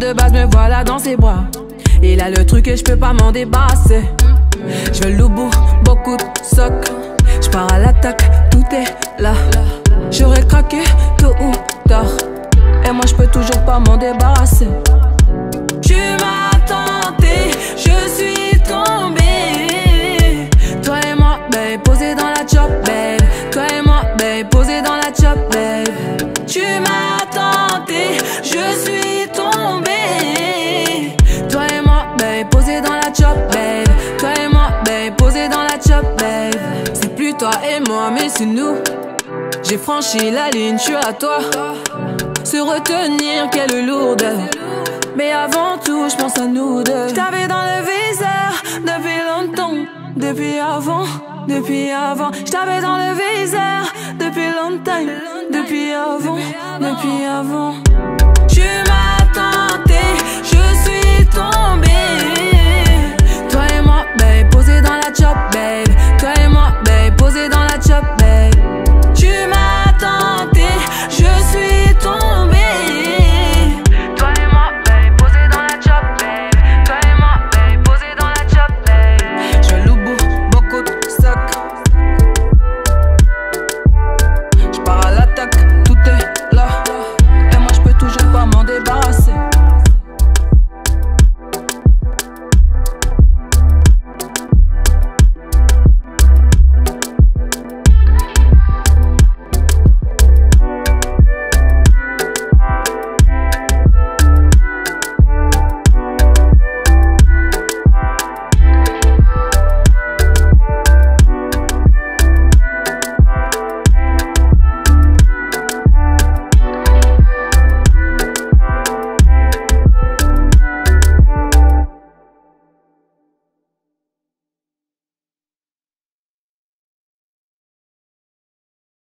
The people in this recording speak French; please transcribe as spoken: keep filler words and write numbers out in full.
de base, me voilà dans ses bras. Il a le truc et je peux pas m'en débarrasser. Je veux le bout, beaucoup de socs. Je pars à l'attaque, tout est là. J'aurais craqué tôt ou tard. Et moi je peux toujours pas m'en débarrasser. Tu m'as tenté, je suis tombé. Toi et moi, babe, posé dans la chop, babe. Toi et moi, babe, posé dans la chop, babe. Tu m'as tenté, je suis tombé. Toi et moi, babe, posé dans la chop, babe. Toi et moi, babe, posé dans la chop, babe. C'est plus toi et moi, mais c'est nous. J'ai franchi la ligne, je suis à toi. Se retenir, quelle lourdeur. Mais avant tout, je pense à nous deux. J't'avais dans le viseur depuis longtemps. Depuis avant, depuis avant. J't'avais dans le viseur depuis longtemps. Depuis avant, depuis avant. Tu m'as tenté,